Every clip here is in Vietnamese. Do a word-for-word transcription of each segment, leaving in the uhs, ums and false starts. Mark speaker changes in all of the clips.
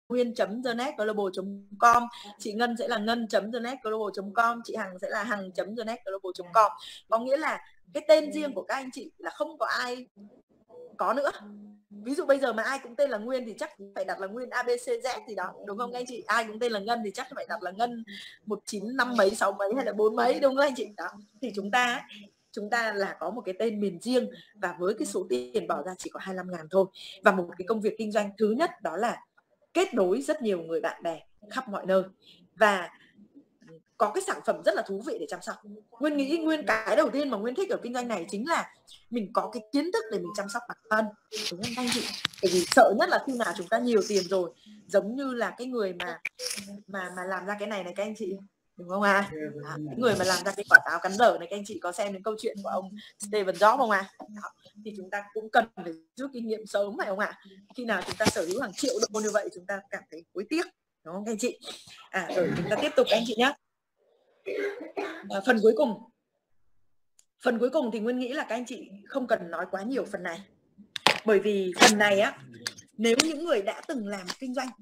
Speaker 1: nguyên chấm the next global chấm com, chị Ngân sẽ là ngân chấm the next global chấm com, chị Hằng sẽ là hằng chấm the next global chấm com. Có nghĩa là cái tên riêng của các anh chị là không có ai có nữa. Ví dụ bây giờ mà ai cũng tên là Nguyên thì chắc phải đặt là Nguyên a bê xê Z gì đó, đúng không các anh chị? Ai cũng tên là Ngân thì chắc phải đặt là Ngân một chín năm mấy, sáu mấy hay là bốn mấy, đúng không anh chị? Đó. Thì chúng ta chúng ta là có một cái tên miền riêng và với cái số tiền bỏ ra chỉ có hai mươi lăm ngàn thôi. Và một cái công việc kinh doanh thứ nhất đó là kết nối rất nhiều người bạn bè khắp mọi nơi và có cái sản phẩm rất là thú vị để chăm sóc. Nguyên nghĩ Nguyên cái đầu tiên mà Nguyên thích ở kinh doanh này chính là mình có cái kiến thức để mình chăm sóc bản thân, đúng không anh chị? Bởi vì sợ nhất là khi nào chúng ta nhiều tiền rồi, giống như là cái người mà mà mà làm ra cái này này các anh chị, đúng không ạ? À? À, người mà làm ra cái quả táo cắn dở này các anh chị có xem đến câu chuyện của ông Steve Jobs không ạ? À? Thì chúng ta cũng cần phải rút kinh nghiệm sớm phải không ạ? À? Khi nào chúng ta sở hữu hàng triệu đô như vậy chúng ta cảm thấy hối tiếc, đúng không các anh chị? À rồi chúng ta tiếp tục các anh chị nhé. À, phần cuối cùng phần cuối cùng thì Nguyên nghĩ là các anh chị không cần nói quá nhiều phần này, bởi vì phần này á, nếu những người đã từng làm kinh doanh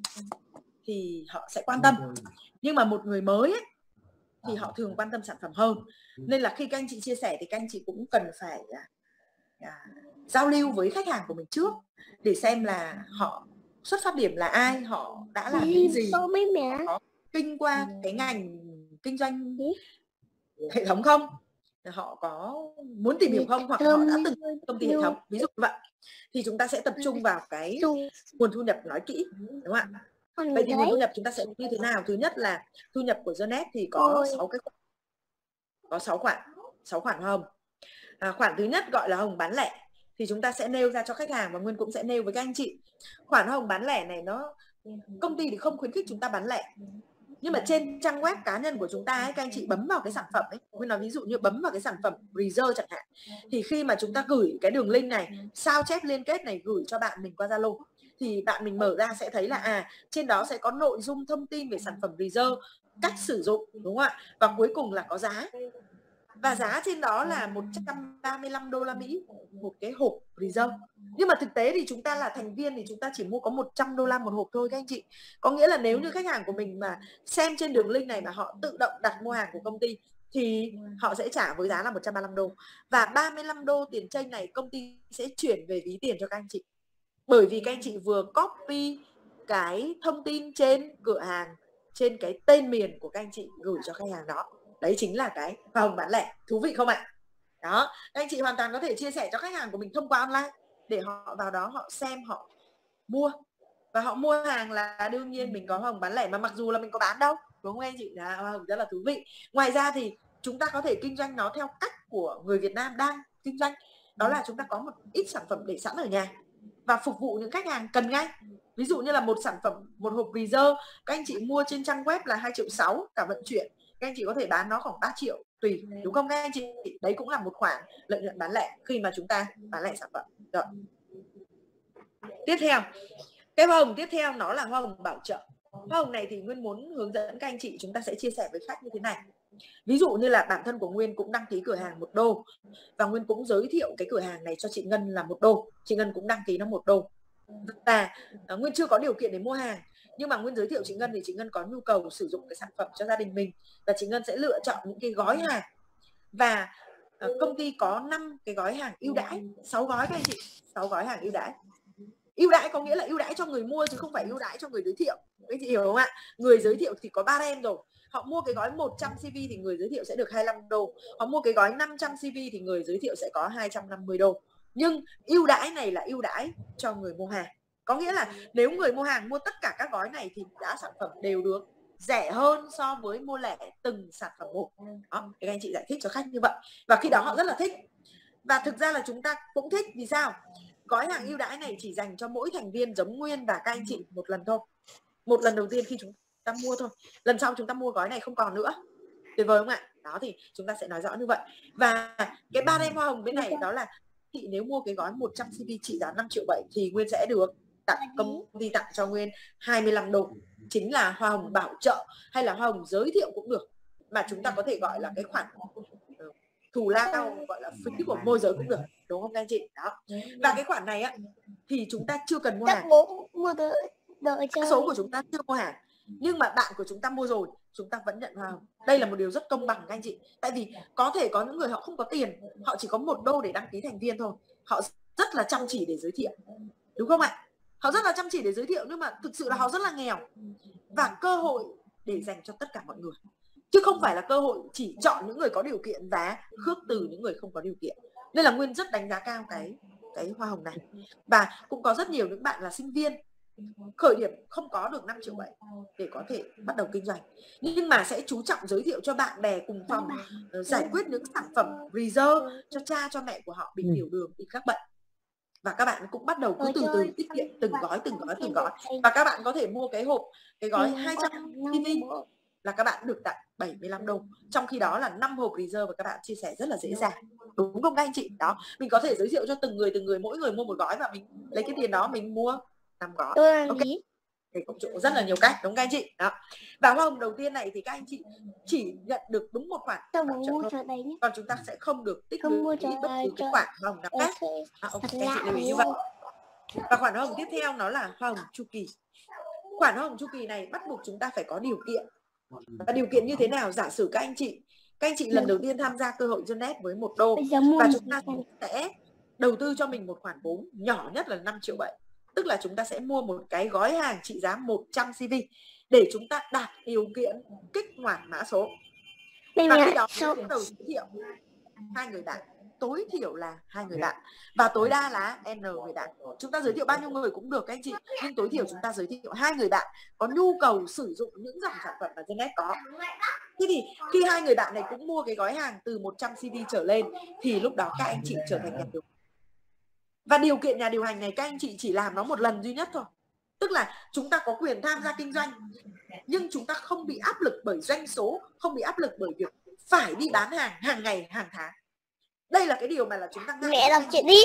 Speaker 1: thì họ sẽ quan tâm, nhưng mà một người mới ấy, thì họ thường quan tâm sản phẩm hơn. Nên là khi các anh chị chia sẻ thì các anh chị cũng cần phải à, à, giao lưu với khách hàng của mình trước để xem là họ xuất phát điểm là ai, họ đã làm những gì, họ có kinh qua cái ngành kinh doanh hệ thống không, họ có muốn tìm hiểu không, hoặc họ đã từng công ty hệ thống, ví dụ như vậy. Thì chúng ta sẽ tập trung vào cái nguồn thu nhập nói kỹ, đúng không ạ? Vậy thì nguồn thu nhập chúng ta sẽ như thế nào? Thứ nhất là thu nhập của Zonet thì có sáu cái có sáu khoản, sáu khoản hồng. À, khoản thứ nhất gọi là hồng bán lẻ thì chúng ta sẽ nêu ra cho khách hàng và Nguyên cũng sẽ nêu với các anh chị. Khoản hồng bán lẻ này nó công ty thì không khuyến khích chúng ta bán lẻ, nhưng mà trên trang web cá nhân của chúng ta ấy, các anh chị bấm vào cái sản phẩm ấy, Nguyên nói ví dụ như bấm vào cái sản phẩm Reserve chẳng hạn, thì khi mà chúng ta gửi cái đường link này, sao chép liên kết này gửi cho bạn mình qua Zalo, thì bạn mình mở ra sẽ thấy là à trên đó sẽ có nội dung thông tin về sản phẩm Reserve, cách sử dụng, đúng không ạ? Và cuối cùng là có giá. Và giá trên đó là một trăm ba mươi lăm đô la Mỹ một cái hộp Reserve. Nhưng mà thực tế thì chúng ta là thành viên thì chúng ta chỉ mua có một trăm đô la một hộp thôi các anh chị. Có nghĩa là nếu như khách hàng của mình mà xem trên đường link này mà họ tự động đặt mua hàng của công ty thì họ sẽ trả với giá là một trăm ba mươi lăm đô. Và ba mươi lăm đô tiền chênh này công ty sẽ chuyển về ví tiền cho các anh chị. Bởi vì các anh chị vừa copy cái thông tin trên cửa hàng, trên cái tên miền của các anh chị gửi cho khách hàng đó. Đấy chính là cái hoa hồng bán lẻ. Thú vị không ạ? Đó, các anh chị hoàn toàn có thể chia sẻ cho khách hàng của mình thông qua online để họ vào đó họ xem, họ mua. Và họ mua hàng là đương nhiên mình có hoa hồng bán lẻ, mà mặc dù là mình có bán đâu, đúng không anh chị? Đó, hoa hồng rất là thú vị. Ngoài ra thì chúng ta có thể kinh doanh nó theo cách của người Việt Nam đang kinh doanh. Đó là chúng ta có một ít sản phẩm để sẵn ở nhà và phục vụ những khách hàng cần ngay. Ví dụ như là một sản phẩm, một hộp Reserve các anh chị mua trên trang web là hai triệu sáu cả vận chuyển, các anh chị có thể bán nó khoảng ba triệu tùy, đúng không các anh chị? Đấy cũng là một khoản lợi nhuận bán lẻ khi mà chúng ta bán lẻ sản phẩm. Rồi. Tiếp theo, cái hoa hồng tiếp theo nó là hoa hồng bảo trợ. Hoa hồng này thì Nguyên muốn hướng dẫn các anh chị, chúng ta sẽ chia sẻ với khách như thế này. Ví dụ như là bản thân của Nguyên cũng đăng ký cửa hàng một đô và Nguyên cũng giới thiệu cái cửa hàng này cho chị Ngân là một đô, chị Ngân cũng đăng ký nó một đô. Và uh, Nguyên chưa có điều kiện để mua hàng, nhưng mà Nguyên giới thiệu chị Ngân thì chị Ngân có nhu cầu sử dụng cái sản phẩm cho gia đình mình và chị Ngân sẽ lựa chọn những cái gói hàng. Và uh, công ty có năm cái gói hàng ưu đãi, sáu gói các anh chị, sáu gói hàng ưu đãi. Ưu đãi có nghĩa là ưu đãi cho người mua chứ không phải ưu đãi cho người giới thiệu. Các chị hiểu không ạ? Người giới thiệu thì có ba em rồi. Họ mua cái gói một trăm xê vê thì người giới thiệu sẽ được hai mươi lăm đô. Họ mua cái gói năm trăm xê vê thì người giới thiệu sẽ có hai trăm năm mươi đô. Nhưng ưu đãi này là ưu đãi cho người mua hàng. Có nghĩa là nếu người mua hàng mua tất cả các gói này thì đã sản phẩm đều được rẻ hơn so với mua lẻ từng sản phẩm một. Đó, các anh chị giải thích cho khách như vậy. Và khi đó họ rất là thích. Và thực ra là chúng ta cũng thích, vì sao? Gói hàng ưu đãi này chỉ dành cho mỗi thành viên giống Nguyên và các anh chị một lần thôi. Một lần đầu tiên khi chúng ta mua thôi. Lần sau chúng ta mua gói này không còn nữa. Tuyệt vời không ạ? Đó thì chúng ta sẽ nói rõ như vậy. Và cái ba em hoa hồng bên này đó là chị nếu mua cái gói một trăm xê vê trị giá năm triệu bảy thì Nguyên sẽ được tặng, công ty tặng cho Nguyên hai mươi lăm đô. Chính là hoa hồng bảo trợ hay là hoa hồng giới thiệu cũng được. Mà chúng ta có thể gọi là cái khoản thù lao, gọi là phí của môi giới cũng được, đúng không các anh chị? Đó. Và cái khoản này á thì chúng ta chưa cần mua hàng.
Speaker 2: Mua Đợi
Speaker 1: Mã số của chúng ta chưa mua hàng nhưng mà bạn của chúng ta mua rồi, chúng ta vẫn nhận hoa hồng. Đây là một điều rất công bằng các anh chị. Tại vì có thể có những người họ không có tiền, họ chỉ có một đô để đăng ký thành viên thôi, họ rất là chăm chỉ để giới thiệu, đúng không ạ? Họ rất là chăm chỉ để giới thiệu nhưng mà thực sự là họ rất là nghèo, và cơ hội để dành cho tất cả mọi người, chứ không phải là cơ hội chỉ chọn những người có điều kiện và khước từ những người không có điều kiện. Nên là Nguyên rất đánh giá cao cái cái hoa hồng này. Và cũng có rất nhiều những bạn là sinh viên khởi điểm không có được năm triệu bảy để có thể bắt đầu kinh doanh, nhưng mà sẽ chú trọng giới thiệu cho bạn bè cùng phòng, giải quyết những sản phẩm reserve cho cha cho mẹ của họ bị tiểu đường, bị các bệnh. Và các bạn cũng bắt đầu cứ từ từ tiết kiệm từng gói từng gói từng gói. Và các bạn có thể mua cái hộp, cái gói hai trăm ti vi là các bạn được tặng bảy mươi lăm đô. Trong khi đó là năm hộp reserve và các bạn chia sẻ rất là dễ dàng. Đúng không các anh chị? Đó, mình có thể giới thiệu cho từng người từng người, mỗi người mua một gói và mình lấy cái tiền đó mình mua năm gói. Ok. Thì cũng có rất là nhiều cách, đúng không các anh chị? Đó. Và hoa hồng đầu tiên này thì các anh chị chỉ nhận được đúng một khoản trợ thôi. Còn chúng ta sẽ không được tích lũy bất cứ cái khoản hoa hồng nào khác. À, ok, các anh chị lưu ý như vậy. Và khoản hoa hồng tiếp theo nó là hoa hồng chu kỳ. Khoản hoa hồng chu kỳ này bắt buộc chúng ta phải có điều kiện. Và điều kiện như thế nào? Giả sử các anh chị các anh chị lần đầu tiên tham gia cơ hội Internet với một đô và chúng ta sẽ đầu tư cho mình một khoản vốn nhỏ nhất là năm triệu bảy. Tức là chúng ta sẽ mua một cái gói hàng trị giá một trăm xê vê để chúng ta đạt điều kiện kích hoạt mã số. Và khi đó bắt đầu giới thiệu hai người bạn, tối thiểu là hai người bạn và tối đa là n người bạn. Chúng ta giới thiệu bao nhiêu người cũng được các anh chị, nhưng tối thiểu chúng ta giới thiệu hai người bạn có nhu cầu sử dụng những dòng sản phẩm mà Internet có. Thế thì khi hai người bạn này cũng mua cái gói hàng từ một trăm xê vê trở lên thì lúc đó các anh chị trở thành nhà điều hành. Và điều kiện nhà điều hành này các anh chị chỉ làm nó một lần duy nhất thôi. Tức là chúng ta có quyền tham gia kinh doanh, nhưng chúng ta không bị áp lực bởi doanh số, không bị áp lực bởi việc phải đi bán hàng hàng ngày, hàng tháng. Đây là cái điều mà là chúng ta ngại.
Speaker 2: Mẹ đọc chuyện đi.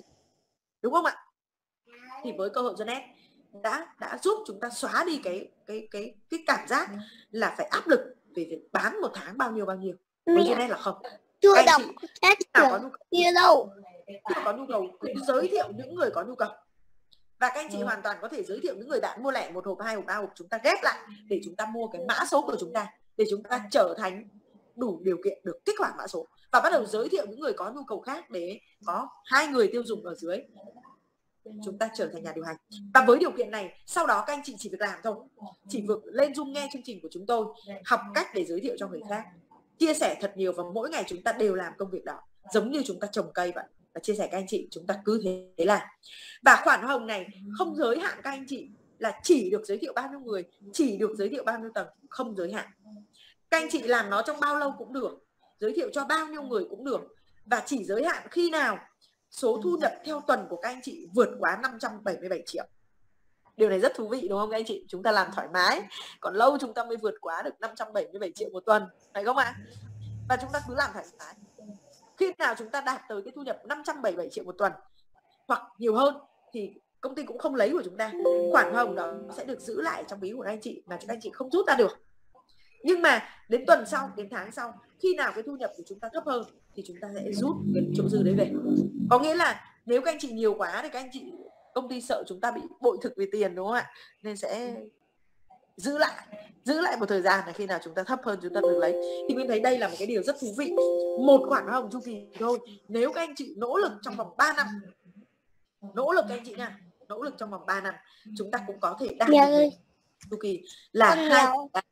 Speaker 1: Đúng không ạ? Thì với cơ hội Internet đã đã giúp chúng ta xóa đi cái cái cái cái cảm giác là phải áp lực về việc bán một tháng bao nhiêu bao nhiêu. Với Internet là không.
Speaker 2: Chưa đọc hết chưa đâu.
Speaker 1: Có nhu cầu cứ giới thiệu những người có nhu cầu. Và các anh chị ừ. hoàn toàn có thể giới thiệu những người bạn mua lẻ một hộp, hai hộp, ba hộp, chúng ta ghép lại để chúng ta mua cái mã số của chúng ta, để chúng ta trở thành đủ điều kiện được kích hoạt mã số và bắt đầu giới thiệu những người có nhu cầu khác để có hai người tiêu dùng ở dưới, chúng ta trở thành nhà điều hành. Và với điều kiện này sau đó các anh chị chỉ việc làm thôi, chỉ việc lên Zoom nghe chương trình của chúng tôi, học cách để giới thiệu cho người khác, chia sẻ thật nhiều và mỗi ngày chúng ta đều làm công việc đó giống như chúng ta trồng cây vậy. Và chia sẻ các anh chị, chúng ta cứ thế làm. Và khoản hoa hồng này không giới hạn các anh chị là chỉ được giới thiệu bao nhiêu người, chỉ được giới thiệu bao nhiêu tầng, không giới hạn. Các anh chị làm nó trong bao lâu cũng được, giới thiệu cho bao nhiêu người cũng được. Và chỉ giới hạn khi nào số thu nhập theo tuần của các anh chị vượt quá năm trăm bảy mươi bảy triệu. Điều này rất thú vị đúng không các anh chị? Chúng ta làm thoải mái, còn lâu chúng ta mới vượt quá được năm trăm bảy mươi bảy triệu một tuần, phải không ạ? Và chúng ta cứ làm thoải mái. Khi nào chúng ta đạt tới cái thu nhập năm trăm bảy mươi bảy triệu một tuần hoặc nhiều hơn thì công ty cũng không lấy của chúng ta. Khoản hoa hồng đó sẽ được giữ lại trong ví của các anh chị mà các anh chị không rút ra được. Nhưng mà đến tuần sau, đến tháng sau, khi nào cái thu nhập của chúng ta thấp hơn thì chúng ta sẽ rút cái chỗ dư đấy về. Có nghĩa là nếu các anh chị nhiều quá thì các anh chị, công ty sợ chúng ta bị bội thực về tiền đúng không ạ? Nên sẽ giữ lại giữ lại một thời gian là khi nào chúng ta thấp hơn chúng ta được lấy. Thì mình thấy đây là một cái điều rất thú vị. Một khoản hoa hồng chu kỳ thôi, nếu các anh chị nỗ lực trong vòng ba năm, nỗ lực các anh chị nha, nỗ lực trong vòng ba năm chúng ta cũng có thể đạt được chu kỳ là hai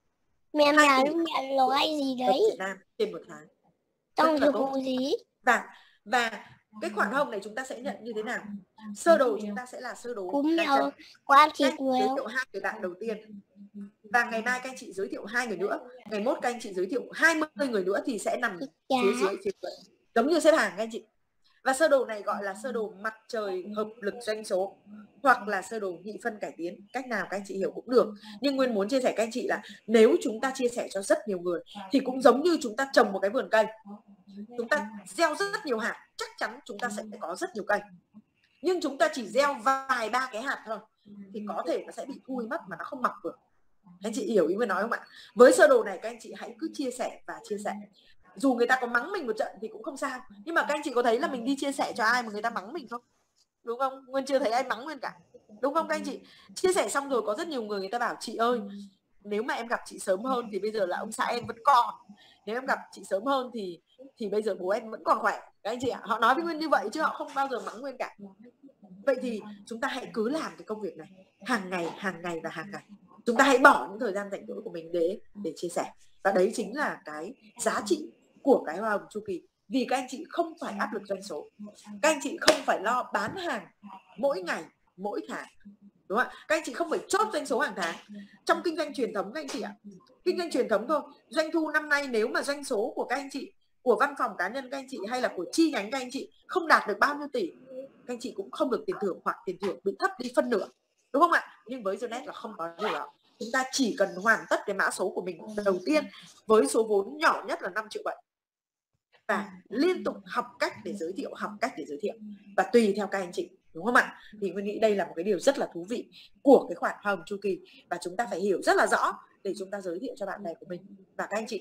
Speaker 2: mẹ mẹ mẹ nói gì đấy
Speaker 1: Việt Nam trên một tháng.
Speaker 2: Trong dịch vụ gì?
Speaker 1: Và và cái khoản hồng này chúng ta sẽ nhận như thế nào? Sơ đồ chúng ta sẽ là sơ đồ
Speaker 2: cúm nhau qua thịt người.
Speaker 1: Giới thiệu hai người bạn đầu tiên. Và ngày mai các anh chị giới thiệu hai người nữa, ngày mốt các anh chị giới thiệu hai mươi người nữa thì sẽ nằm phía dưới phía dưới giống như xếp hàng các anh chị. Và sơ đồ này gọi là sơ đồ mặt trời hợp lực doanh số hoặc là sơ đồ nhị phân cải tiến, cách nào các anh chị hiểu cũng được. Nhưng Nguyên muốn chia sẻ các anh chị là nếu chúng ta chia sẻ cho rất nhiều người thì cũng giống như chúng ta trồng một cái vườn cây, chúng ta gieo rất, rất nhiều hạt, chắc chắn chúng ta sẽ có rất nhiều cây. Nhưng chúng ta chỉ gieo vài ba cái hạt thôi thì có thể nó sẽ bị thui mất mà nó không mọc được. Anh chị hiểu ý Nguyên nói không ạ? Với sơ đồ này các anh chị hãy cứ chia sẻ và chia sẻ. Dù người ta có mắng mình một trận thì cũng không sao, nhưng mà các anh chị có thấy là mình đi chia sẻ cho ai mà người ta mắng mình không? Đúng không? Nguyên chưa thấy ai mắng Nguyên cả. Đúng không các anh chị? Chia sẻ xong rồi có rất nhiều người người ta bảo chị ơi, nếu mà em gặp chị sớm hơn thì bây giờ là ông xã em vẫn còn. Nếu em gặp chị sớm hơn thì thì bây giờ bố em vẫn còn khỏe. Các anh chị ạ, họ nói với Nguyên như vậy chứ họ không bao giờ mắng Nguyên cả. Vậy thì chúng ta hãy cứ làm cái công việc này hàng ngày, hàng ngày và hàng ngày. Chúng ta hãy bỏ những thời gian rảnh rỗi của mình để để chia sẻ. Và đấy chính là cái giá trị của cái hoa hồng chu kỳ. Vì các anh chị không phải áp lực doanh số, các anh chị không phải lo bán hàng mỗi ngày, mỗi tháng, đúng không ạ? Các anh chị không phải chốt doanh số hàng tháng. Trong kinh doanh truyền thống các anh chị ạ, kinh doanh truyền thống thôi, doanh thu năm nay nếu mà doanh số của các anh chị, của văn phòng cá nhân các anh chị hay là của chi nhánh các anh chị không đạt được bao nhiêu tỷ, các anh chị cũng không được tiền thưởng hoặc tiền thưởng bị thấp đi phân nửa, đúng không ạ? Nhưng với Yonet là không có điều đó. Chúng ta chỉ cần hoàn tất cái mã số của mình đầu tiên với số vốn nhỏ nhất là năm triệu bảy và liên tục học cách để giới thiệu, học cách để giới thiệu và tùy theo các anh chị, đúng không ạ? Thì mình nghĩ đây là một cái điều rất là thú vị của cái khoản hoa hồng chu kỳ và chúng ta phải hiểu rất là rõ để chúng ta giới thiệu cho bạn bè của mình và các anh chị.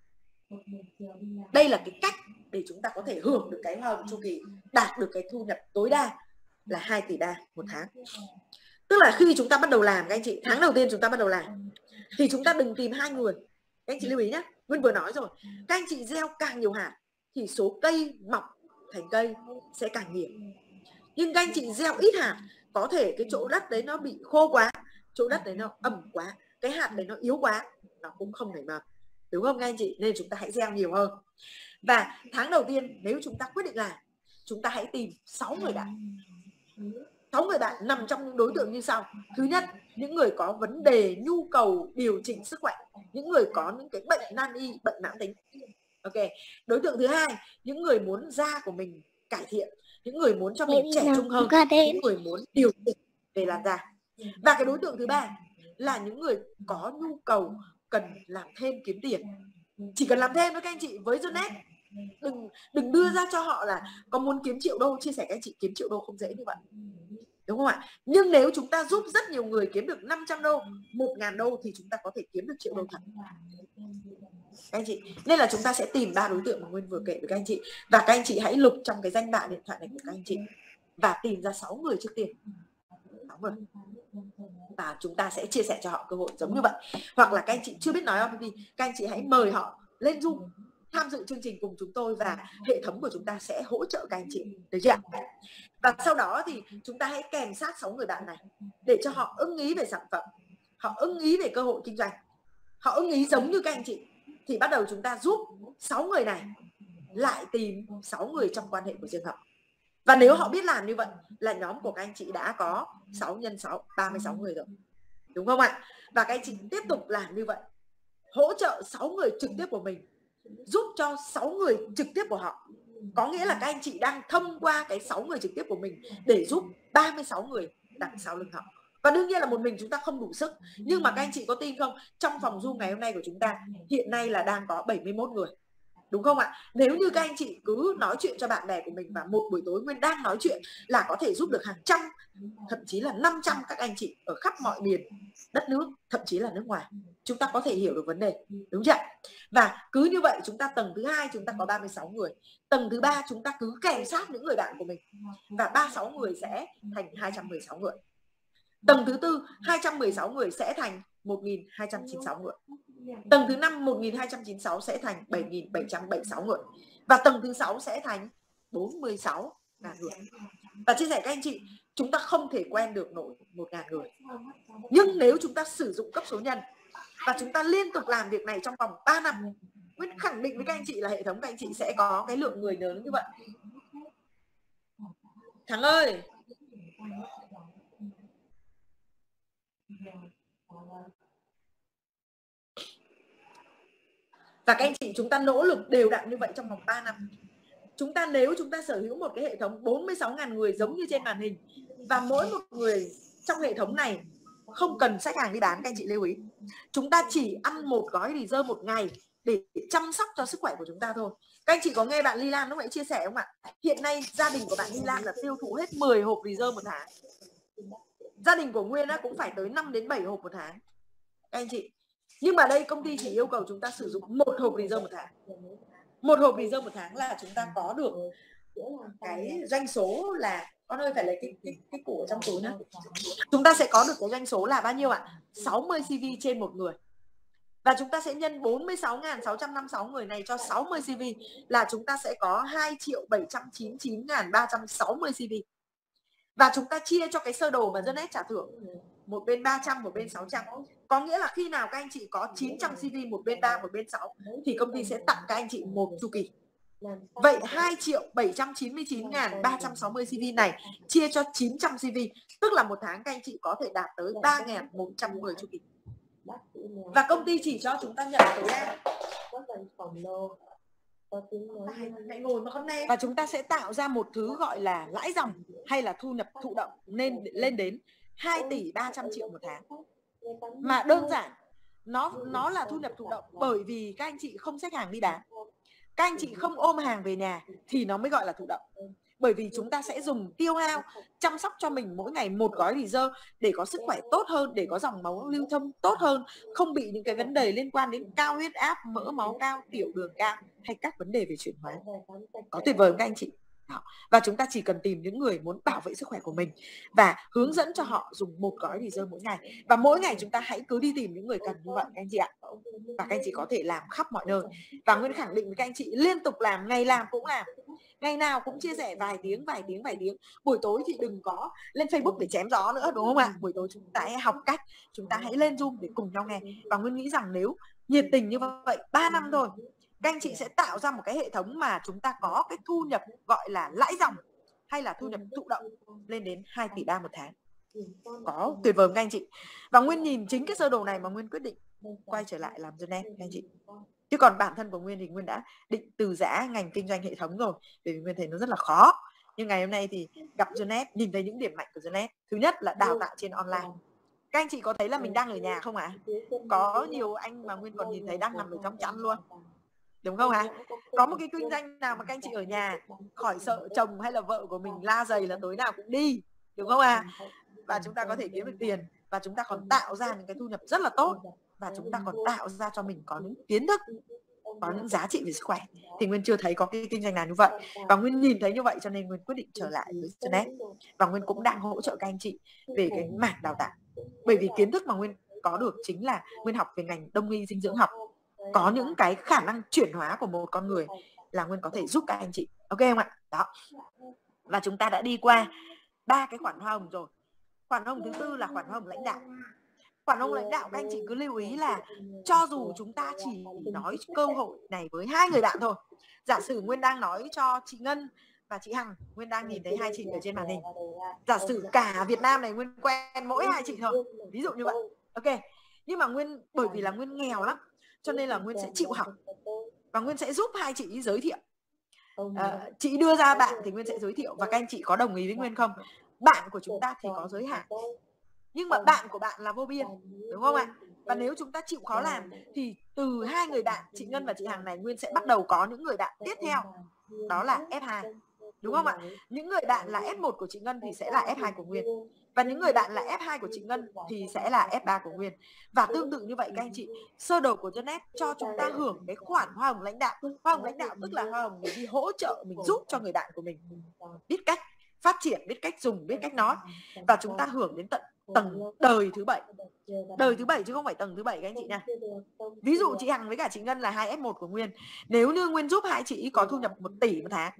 Speaker 1: Đây là cái cách để chúng ta có thể hưởng được cái hoa hồng chu kỳ, đạt được cái thu nhập tối đa là hai tỷ ba một tháng. Tức là khi chúng ta bắt đầu làm các anh chị, tháng đầu tiên chúng ta bắt đầu làm thì chúng ta đừng tìm hai người. Các anh chị lưu ý nhé, Nguyên vừa nói rồi, các anh chị gieo càng nhiều hạt thì số cây mọc thành cây sẽ càng nhiều. Nhưng các anh chị gieo ít hạt, có thể cái chỗ đất đấy nó bị khô quá, chỗ đất đấy nó ẩm quá, cái hạt đấy nó yếu quá, nó cũng không nảy mầm, đúng không các anh chị? Nên chúng ta hãy gieo nhiều hơn. Và tháng đầu tiên nếu chúng ta quyết định làm, chúng ta hãy tìm sáu người bạn. sáu người bạn nằm trong những đối tượng như sau. Thứ nhất, những người có vấn đề nhu cầu điều chỉnh sức khỏe, những người có những cái bệnh nan y, bệnh mãn tính. Ok. Đối tượng thứ hai, những người muốn da của mình cải thiện, những người muốn cho mình trẻ trung hơn, những người muốn điều chỉnh về làn da. Và cái đối tượng thứ ba là những người có nhu cầu cần làm thêm kiếm tiền. Chỉ cần làm thêm thôi các anh chị. Với Yonet đừng đừng đưa ra cho họ là có muốn kiếm triệu đô. Chia sẻ các anh chị, kiếm triệu đô không dễ như vậy, đúng không ạ? Nhưng nếu chúng ta giúp rất nhiều người kiếm được năm trăm đô, một ngàn đô thì chúng ta có thể kiếm được triệu đô thật, các anh chị. Nên là chúng ta sẽ tìm ba đối tượng mà Nguyên vừa kể với các anh chị. Và các anh chị hãy lục trong cái danh bạ điện thoại này của các anh chị và tìm ra sáu người trước tiên, sáu người. Và chúng ta sẽ chia sẻ cho họ cơ hội giống như vậy. Hoặc là các anh chị chưa biết nói không thì các anh chị hãy mời họ lên Zoom tham dự chương trình cùng chúng tôi và hệ thống của chúng ta sẽ hỗ trợ các anh chị, được chưa ạ? Và sau đó thì chúng ta hãy kèm sát sáu người bạn này để cho họ ưng ý về sản phẩm, họ ưng ý về cơ hội kinh doanh, họ ưng ý giống như các anh chị. Thì bắt đầu chúng ta giúp sáu người này lại tìm sáu người trong quan hệ của riêng họ. Và nếu họ biết làm như vậy là nhóm của các anh chị đã có sáu nhân sáu, ba mươi sáu người rồi, đúng không ạ? Và các anh chị tiếp tục làm như vậy, hỗ trợ sáu người trực tiếp của mình, giúp cho sáu người trực tiếp của họ. Có nghĩa là các anh chị đang thông qua cái sáu người trực tiếp của mình để giúp ba mươi sáu người đằng sau lưng họ. Và đương nhiên là một mình chúng ta không đủ sức. Nhưng mà các anh chị có tin không? Trong phòng Zoom ngày hôm nay của chúng ta hiện nay là đang có bảy mươi mốt người, đúng không ạ? Nếu như các anh chị cứ nói chuyện cho bạn bè của mình và một buổi tối Nguyên đang nói chuyện là có thể giúp được hàng trăm, thậm chí là năm trăm các anh chị ở khắp mọi miền đất nước, thậm chí là nước ngoài. Chúng ta có thể hiểu được vấn đề, đúng chưa? Và cứ như vậy chúng ta tầng thứ hai chúng ta có ba mươi sáu người, tầng thứ ba chúng ta cứ kèm sát những người bạn của mình và ba mươi sáu người sẽ thành hai trăm mười sáu người. Tầng thứ tư hai trăm mười sáu người sẽ thành một nghìn hai trăm chín mươi sáu người. Tầng thứ năm một nghìn hai trăm chín mươi sáu sẽ thành bảy nghìn bảy trăm bảy mươi sáu người. Và tầng thứ sáu sẽ thành bốn mươi sáu nghìn người. Và chia sẻ các anh chị, chúng ta không thể quen được nổi một nghìn người. Nhưng nếu chúng ta sử dụng cấp số nhân và chúng ta liên tục làm việc này trong vòng ba năm, Nguyên khẳng định với các anh chị là hệ thống các anh chị sẽ có cái lượng người lớn như vậy. Thắng ơi! Và các anh chị chúng ta nỗ lực đều đặn như vậy trong vòng ba năm. Chúng ta nếu chúng ta sở hữu một cái hệ thống bốn mươi sáu nghìn người giống như trên màn hình và mỗi một người trong hệ thống này không cần xách hàng đi bán, các anh chị lưu ý. Chúng ta chỉ ăn một gói reserve một ngày để chăm sóc cho sức khỏe của chúng ta thôi. Các anh chị có nghe bạn Ly Lan lúc nãy chia sẻ không ạ? Hiện nay gia đình của bạn Ly Lan là tiêu thụ hết mười hộp reserve một tháng. Gia đình của Nguyên cũng phải tới năm đến bảy hộp một tháng. Các anh chị. Nhưng mà đây công ty chỉ yêu cầu chúng ta sử dụng một hộp reserve một tháng. Một hộp reserve một tháng là chúng ta có được cái doanh số là Con ơi phải lấy cái cái cái củ ở trong túi nữa. Chúng ta sẽ có được cái doanh số là bao nhiêu ạ? sáu mươi xê vê trên một người. Và chúng ta sẽ nhân bốn mươi sáu nghìn sáu trăm năm mươi sáu người này cho sáu mươi xê vê là chúng ta sẽ có hai triệu bảy trăm chín mươi chín nghìn ba trăm sáu mươi xê vê. Và chúng ta chia cho cái sơ đồ mà Dân Ed trả thưởng, một bên ba trăm, một bên sáu trăm. Có nghĩa là khi nào các anh chị có chín trăm xê vê, một bên ba, một bên sáu thì công ty sẽ tặng các anh chị một chu kỳ. Vậy hai triệu bảy trăm chín mươi chín nghìn ba trăm sáu mươi xê vê này chia cho chín trăm xê vê, tức là một tháng các anh chị có thể đạt tới ba nghìn một trăm mười chu kỳ. Và công ty chỉ cho chúng ta nhận tối đa. Và chúng ta sẽ tạo ra một thứ gọi là lãi dòng hay là thu nhập thụ động nên lên đến hai tỷ ba trăm triệu một tháng. Mà đơn giản nó nó là thu nhập thụ động bởi vì các anh chị không xách hàng đi bán. Các anh chị không ôm hàng về nhà thì nó mới gọi là thụ động. Bởi vì chúng ta sẽ dùng tiêu hao chăm sóc cho mình mỗi ngày một gói reserve để có sức khỏe tốt hơn, để có dòng máu lưu thông tốt hơn, không bị những cái vấn đề liên quan đến cao huyết áp, mỡ máu cao, tiểu đường cao hay các vấn đề về chuyển hóa. Có tuyệt vời không các anh chị? Đó. Và chúng ta chỉ cần tìm những người muốn bảo vệ sức khỏe của mình và hướng dẫn cho họ dùng một gói reserve mỗi ngày. Và mỗi ngày chúng ta hãy cứ đi tìm những người cần như vậy các anh chị ạ. Và các anh chị có thể làm khắp mọi nơi. Và Nguyên khẳng định với các anh chị liên tục làm, ngày làm cũng làm. Ngày nào cũng chia sẻ vài tiếng, vài tiếng, vài tiếng. Buổi tối thì đừng có lên Facebook để chém gió nữa, đúng không ạ? Buổi tối chúng ta hãy học cách, chúng ta hãy lên Zoom để cùng nhau nghe. Và Nguyên nghĩ rằng nếu nhiệt tình như vậy, ba năm thôi, các anh chị sẽ tạo ra một cái hệ thống mà chúng ta có cái thu nhập gọi là lãi dòng hay là thu nhập thụ động lên đến hai tỷ ba một tháng. Có tuyệt vời các anh chị. Và Nguyên nhìn chính cái sơ đồ này mà Nguyên quyết định quay trở lại làm Dân Ed các anh chị. Chứ còn bản thân của Nguyên thì Nguyên đã định từ giã ngành kinh doanh hệ thống rồi, bởi vì Nguyên thấy nó rất là khó. Nhưng ngày hôm nay thì gặp Dân Ed, nhìn thấy những điểm mạnh của Dân Ed. Thứ nhất là đào tạo trên online. Các anh chị có thấy là mình đang ở nhà không ạ? À? Có nhiều anh mà Nguyên còn nhìn thấy đang nằm ở trong chăn luôn. Đúng không ạ? À? Có một cái kinh doanh nào mà các anh chị ở nhà khỏi sợ chồng hay là vợ của mình la giày là tối nào cũng đi. Đúng không ạ? À? Và chúng ta có thể kiếm được tiền. Và chúng ta còn tạo ra những cái thu nhập rất là tốt. Và chúng ta còn tạo ra cho mình có những kiến thức, có những giá trị về sức khỏe. Thì Nguyên chưa thấy có cái kinh doanh nào như vậy. Và Nguyên nhìn thấy như vậy cho nên Nguyên quyết định trở lại với Dân Ed. Và Nguyên cũng đang hỗ trợ các anh chị về cái mảng đào tạo. Bởi vì kiến thức mà Nguyên có được chính là Nguyên học về ngành đông y dinh dưỡng học. Có những cái khả năng chuyển hóa của một con người là Nguyên có thể giúp các anh chị. Ok không ạ? Đó. Và chúng ta đã đi qua ba cái khoản hoa hồng rồi. Khoản hoa hồng thứ tư là khoản hoa hồng lãnh đạo. Khoản hoa hồng lãnh đạo các anh chị cứ lưu ý là cho dù chúng ta chỉ nói cơ hội này với hai người bạn thôi. Giả sử Nguyên đang nói cho chị Ngân và chị Hằng, Nguyên đang nhìn thấy hai chị ở trên màn hình. Giả sử cả Việt Nam này Nguyên quen mỗi hai chị thôi. Ví dụ như vậy. Ok. Nhưng mà Nguyên bởi vì là Nguyên nghèo lắm, cho nên là Nguyên sẽ chịu học. Và Nguyên sẽ giúp hai chị giới thiệu. À, chị đưa ra bạn thì Nguyên sẽ giới thiệu. Và các anh chị có đồng ý với Nguyên không? Bạn của chúng ta thì có giới hạn, nhưng mà bạn của bạn là vô biên, đúng không ạ? Và nếu chúng ta chịu khó làm thì từ hai người bạn, chị Ngân và chị Hằng này, Nguyên sẽ bắt đầu có những người bạn tiếp theo. Đó là ép hai. Đúng không ạ? Những người bạn là ép một của chị Ngân thì sẽ là ép hai của Nguyên. Và những người bạn là ép hai của chị Ngân thì sẽ là ép ba của Nguyên. Và tương tự như vậy các anh chị, sơ đồ của Dân Ed cho chúng ta hưởng cái khoản hoa hồng lãnh đạo. Hoa hồng lãnh đạo tức là hoa hồng mình đi hỗ trợ, mình giúp cho người bạn của mình biết cách phát triển, biết cách dùng, biết cách nói. Và chúng ta hưởng đến tận tầng đời thứ bảy. Đời thứ bảy chứ không phải tầng thứ bảy các anh chị nha. Ví dụ chị Hằng với cả chị Ngân là hai ép một của Nguyên. Nếu như Nguyên giúp hai chị có thu nhập một tỷ một tháng,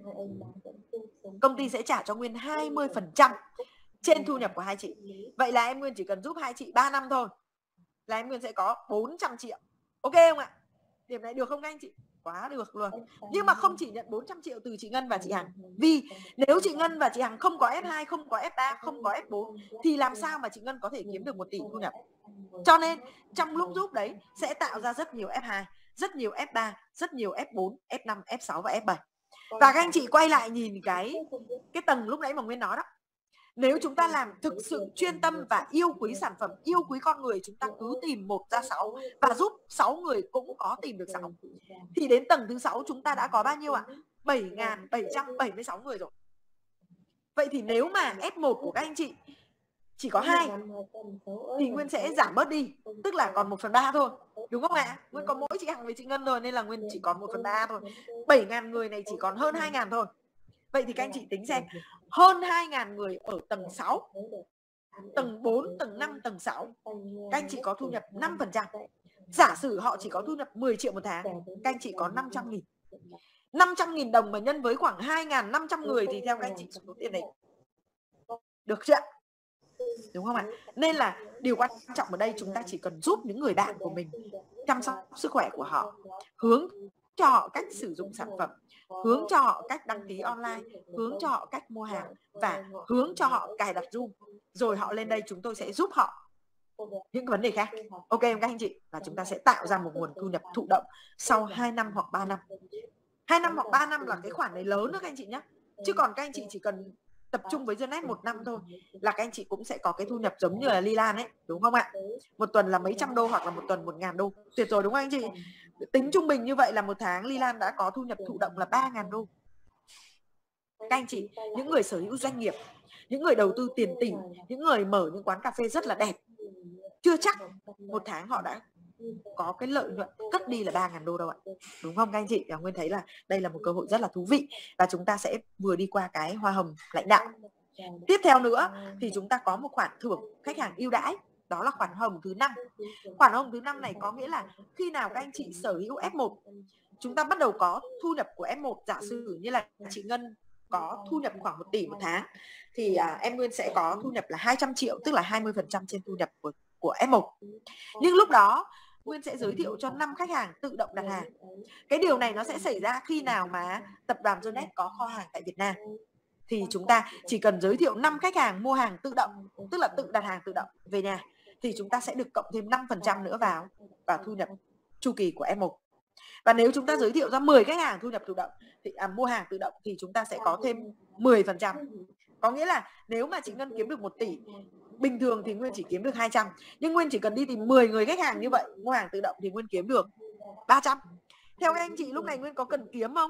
Speaker 1: công ty sẽ trả cho Nguyên hai mươi phần trăm trên thu nhập của hai chị. Vậy là em Nguyên chỉ cần giúp hai chị ba năm thôi là em Nguyên sẽ có bốn trăm triệu. Ok không ạ? Điểm này được không các anh chị? Quá được luôn. Nhưng mà không chỉ nhận bốn trăm triệu từ chị Ngân và chị Hằng. Vì nếu chị Ngân và chị Hằng không có ép hai, không có ép ba, không có ép bốn thì làm sao mà chị Ngân có thể kiếm được một tỷ thu nhập? Cho nên trong lúc giúp đấy sẽ tạo ra rất nhiều ép hai, rất nhiều ép ba, rất nhiều ép bốn, ép năm, ép sáu và ép bảy. Và các anh chị quay lại nhìn cái cái tầng lúc nãy mà Nguyên nói đó. Nếu chúng ta làm thực sự chuyên tâm và yêu quý sản phẩm, yêu quý con người, chúng ta cứ tìm một ra sáu và giúp sáu người cũng có tìm được sáu. Thì đến tầng thứ sáu chúng ta đã có bao nhiêu ạ? bảy nghìn bảy trăm bảy mươi sáu người rồi. Vậy thì nếu mà ép một của các anh chị chỉ có hai thì Nguyên sẽ giảm bớt đi, tức là còn một phần ba thôi. Đúng không ạ? Nguyên có mỗi chị Hằng với chị Ngân rồi nên là Nguyên chỉ còn một phần ba thôi. bảy nghìn người này chỉ còn hơn hai nghìn thôi. Vậy thì các anh chị tính xem, hơn hai nghìn người ở tầng sáu, tầng bốn, tầng năm, tầng sáu. Các anh chị có thu nhập năm phần trăm. Giả sử họ chỉ có thu nhập mười triệu một tháng, các anh chị có năm trăm nghìn. năm trăm nghìn đồng mà nhân với khoảng hai nghìn năm trăm người thì theo các anh chị số tiền này được chưa ạ? Đúng không ạ? Nên là điều quan trọng ở đây chúng ta chỉ cần giúp những người bạn của mình chăm sóc sức khỏe của họ, hướng cho họ cách sử dụng sản phẩm, hướng cho họ cách đăng ký online, hướng cho họ cách mua hàng và hướng cho họ cài đặt Zoom. Rồi họ lên đây chúng tôi sẽ giúp họ những vấn đề khác. Ok các anh chị? Và chúng ta sẽ tạo ra một nguồn thu nhập thụ động sau hai năm hoặc ba năm. hai năm hoặc ba năm là cái khoản này lớn đó các anh chị nhé. Chứ còn các anh chị chỉ cần tập trung với Dionet một năm thôi là các anh chị cũng sẽ có cái thu nhập giống như là Ly Lan ấy, đúng không ạ? Một tuần là mấy trăm đô hoặc là một tuần một ngàn đô. Tuyệt rồi đúng không anh chị? Tính trung bình như vậy là một tháng Ly Lan đã có thu nhập thụ động là ba ngàn đô. Các anh chị, những người sở hữu doanh nghiệp, những người đầu tư tiền tỷ, những người mở những quán cà phê rất là đẹp, chưa chắc một tháng họ đã có cái lợi nhuận cất đi là ba ngàn đô đâu ạ. Đúng không các anh chị? Nguyên thấy là đây là một cơ hội rất là thú vị. Và chúng ta sẽ vừa đi qua cái hoa hồng lãnh đạo. Tiếp theo nữa thì chúng ta có một khoản thưởng khách hàng ưu đãi. Đó là khoản hồng thứ năm. Khoản hồng thứ năm này có nghĩa là khi nào các anh chị sở hữu ép một, chúng ta bắt đầu có thu nhập của ép một. Giả sử như là chị Ngân có thu nhập khoảng một tỷ một tháng thì à, em Nguyên sẽ có thu nhập là hai trăm triệu, tức là hai mươi phần trăm trên thu nhập của, của ép một. Nhưng lúc đó Nguyên sẽ giới thiệu cho năm khách hàng tự động đặt hàng. Cái điều này nó sẽ xảy ra khi nào mà tập đoàn Dionet có kho hàng tại Việt Nam. Thì chúng ta chỉ cần giới thiệu năm khách hàng mua hàng tự động, tức là tự đặt hàng tự động về nhà, thì chúng ta sẽ được cộng thêm năm phần trăm nữa vào vào thu nhập chu kỳ của ép một. Và nếu chúng ta giới thiệu ra mười khách hàng thu nhập tự động thì à, mua hàng tự động thì chúng ta sẽ có thêm mười phần trăm. Có nghĩa là nếu mà chị Ngân kiếm được một tỷ, bình thường thì Nguyên chỉ kiếm được hai trăm, nhưng Nguyên chỉ cần đi tìm mười người khách hàng như vậy mua hàng tự động thì Nguyên kiếm được ba trăm. Theo các anh chị lúc này Nguyên có cần kiếm không?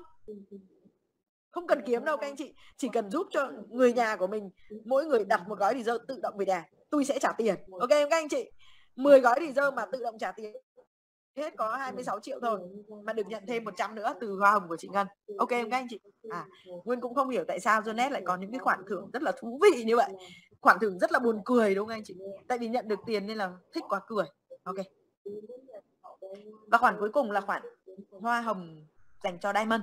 Speaker 1: Không cần kiếm đâu các anh chị, chỉ cần giúp cho người nhà của mình mỗi người đặt một gói dessert tự động về nhà, tôi sẽ trả tiền. Ok các anh chị? mười gói dessert mà tự động trả tiền hết có hai mươi sáu triệu thôi mà được nhận thêm một trăm nữa từ hoa hồng của chị Ngân. Ok các anh chị? À, Nguyên cũng không hiểu tại sao Dionet lại có những cái khoản thưởng rất là thú vị như vậy. Khoản thưởng rất là buồn cười đúng không anh chị? Tại vì nhận được tiền nên là thích quá cười. Ok. Và khoản cuối cùng là khoản hoa hồng dành cho Diamond.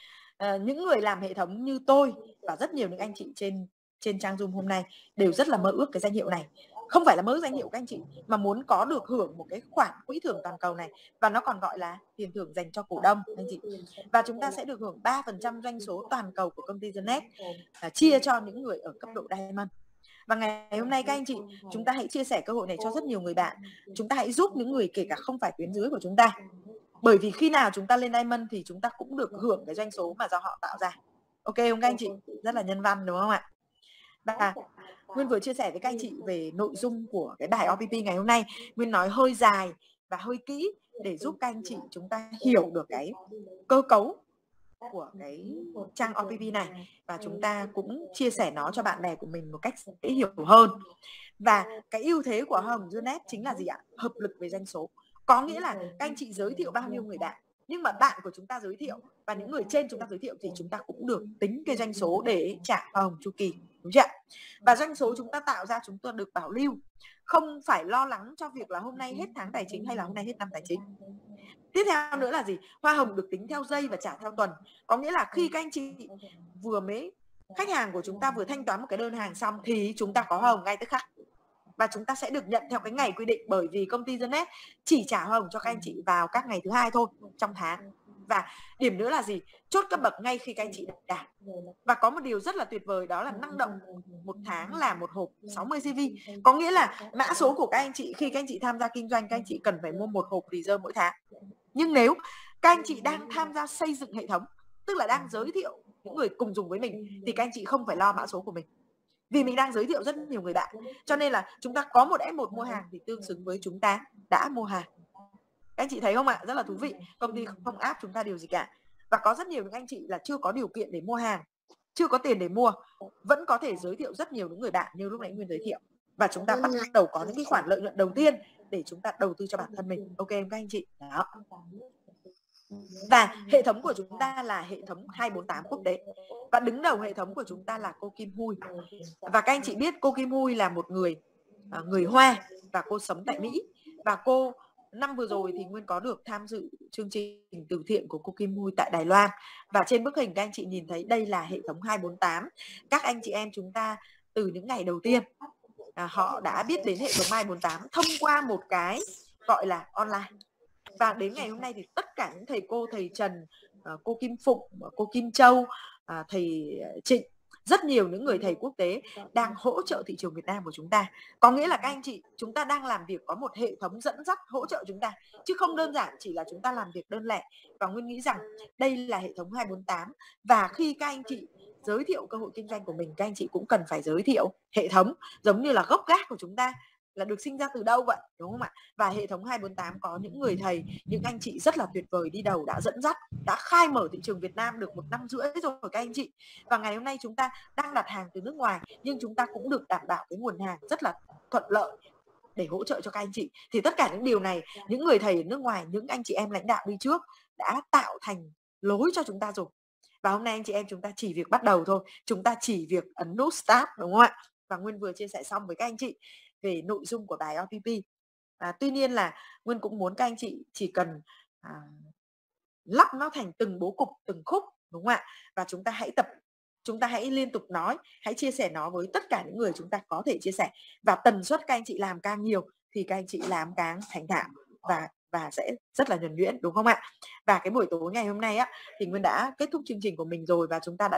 Speaker 1: À, những người làm hệ thống như tôi và rất nhiều những anh chị trên trên trang Zoom hôm nay đều rất là mơ ước cái danh hiệu này. Không phải là mơ ước danh hiệu các anh chị, mà muốn có được hưởng một cái khoản quỹ thưởng toàn cầu này, và nó còn gọi là tiền thưởng dành cho cổ đông anh chị. Và chúng ta sẽ được hưởng ba phần trăm doanh số toàn cầu của công ty Dionet, à, chia cho những người ở cấp độ Diamond. Và ngày hôm nay các anh chị, chúng ta hãy chia sẻ cơ hội này cho rất nhiều người bạn. Chúng ta hãy giúp những người kể cả không phải tuyến dưới của chúng ta. Bởi vì khi nào chúng ta lên Diamond thì chúng ta cũng được hưởng cái doanh số mà do họ tạo ra. Ok không các anh chị? Rất là nhân văn đúng không ạ? Và Nguyên vừa chia sẻ với các anh chị về nội dung của cái bài o pê pê ngày hôm nay. Nguyên nói hơi dài và hơi kỹ để giúp các anh chị chúng ta hiểu được cái cơ cấu của cái trang o pê pê này, và chúng ta cũng chia sẻ nó cho bạn bè của mình một cách dễ hiểu hơn. Và cái ưu thế của hoa hồng Dionet chính là gì ạ? Hợp lực về doanh số. Có nghĩa là các anh chị giới thiệu bao nhiêu người bạn, nhưng mà bạn của chúng ta giới thiệu và những người trên chúng ta giới thiệu thì chúng ta cũng được tính cái doanh số để trả hoa hồng chu kỳ, đúng chưa? Và doanh số chúng ta tạo ra chúng ta được bảo lưu, không phải lo lắng cho việc là hôm nay hết tháng tài chính hay là hôm nay hết năm tài chính. Tiếp theo nữa là gì? Hoa hồng được tính theo giây và trả theo tuần. Có nghĩa là khi các anh chị vừa mới khách hàng của chúng ta vừa thanh toán một cái đơn hàng xong thì chúng ta có hoa hồng ngay tức khắc. Và chúng ta sẽ được nhận theo cái ngày quy định, bởi vì công ty Dionet chỉ trả hoa hồng cho các anh chị vào các ngày thứ hai thôi trong tháng. Và điểm nữa là gì? Chốt cấp bậc ngay khi các anh chị đạt. Và có một điều rất là tuyệt vời, đó là năng động một tháng là một hộp sáu mươi xê vê. Có nghĩa là mã số của các anh chị khi các anh chị tham gia kinh doanh, các anh chị cần phải mua một hộp reserve mỗi tháng. Nhưng nếu các anh chị đang tham gia xây dựng hệ thống, tức là đang giới thiệu những người cùng dùng với mình, thì các anh chị không phải lo mã số của mình, vì mình đang giới thiệu rất nhiều người bạn. Cho nên là chúng ta có một ép một mua hàng thì tương xứng với chúng ta đã mua hàng. Các anh chị thấy không ạ? Rất là thú vị. Công ty không áp chúng ta điều gì cả. Và có rất nhiều những anh chị là chưa có điều kiện để mua hàng, chưa có tiền để mua, vẫn có thể giới thiệu rất nhiều những người bạn như lúc nãy Nguyên giới thiệu. Và chúng ta bắt đầu có những cái khoản lợi nhuận đầu tiên để chúng ta đầu tư cho bản thân mình. Ok các anh chị? Đó. Và hệ thống của chúng ta là hệ thống hai bốn tám quốc tế. Và đứng đầu hệ thống của chúng ta là cô Kim Hui. Và các anh chị biết cô Kim Hui là một người người Hoa và cô sống tại Mỹ. Và cô năm vừa rồi thì Nguyên có được tham dự chương trình từ thiện của cô Kim Hui tại Đài Loan. Và trên bức hình các anh chị nhìn thấy đây là hệ thống hai bốn tám. Các anh chị em chúng ta từ những ngày đầu tiên à, họ đã biết đến hệ thống hai bốn tám thông qua một cái gọi là online. Và đến ngày hôm nay thì tất cả những thầy cô, thầy Trần, cô Kim Phụng, cô Kim Châu, thầy Trịnh, rất nhiều những người thầy quốc tế đang hỗ trợ thị trường Việt Nam của chúng ta. Có nghĩa là các anh chị, chúng ta đang làm việc có một hệ thống dẫn dắt hỗ trợ chúng ta, chứ không đơn giản chỉ là chúng ta làm việc đơn lẻ. Và Nguyên nghĩ rằng đây là hệ thống hai bốn tám. Và khi các anh chị giới thiệu cơ hội kinh doanh của mình, các anh chị cũng cần phải giới thiệu hệ thống, giống như là gốc gác của chúng ta là được sinh ra từ đâu vậy, đúng không ạ? Và hệ thống hai bốn tám có những người thầy, những anh chị rất là tuyệt vời đi đầu, đã dẫn dắt, đã khai mở thị trường Việt Nam được một năm rưỡi rồi các anh chị. Và ngày hôm nay chúng ta đang đặt hàng từ nước ngoài, nhưng chúng ta cũng được đảm bảo cái nguồn hàng rất là thuận lợi để hỗ trợ cho các anh chị. Thì tất cả những điều này, những người thầy ở nước ngoài, những anh chị em lãnh đạo đi trước đã tạo thành lối cho chúng ta rồi. Và hôm nay anh chị em chúng ta chỉ việc bắt đầu thôi, chúng ta chỉ việc ấn nút start, đúng không ạ? Và Nguyên vừa chia sẻ xong với các anh chị về nội dung của bài o pê pê. À, tuy nhiên là Nguyên cũng muốn các anh chị chỉ cần à, lắp nó thành từng bố cục, từng khúc, đúng không ạ? Và chúng ta hãy tập, chúng ta hãy liên tục nói, hãy chia sẻ nó với tất cả những người chúng ta có thể chia sẻ. Và tần suất các anh chị làm càng nhiều thì các anh chị làm càng thành thạo và và sẽ rất là nhuần nhuyễn, đúng không ạ? Và cái buổi tối ngày hôm nay á thì Nguyên đã kết thúc chương trình của mình rồi, và chúng ta đã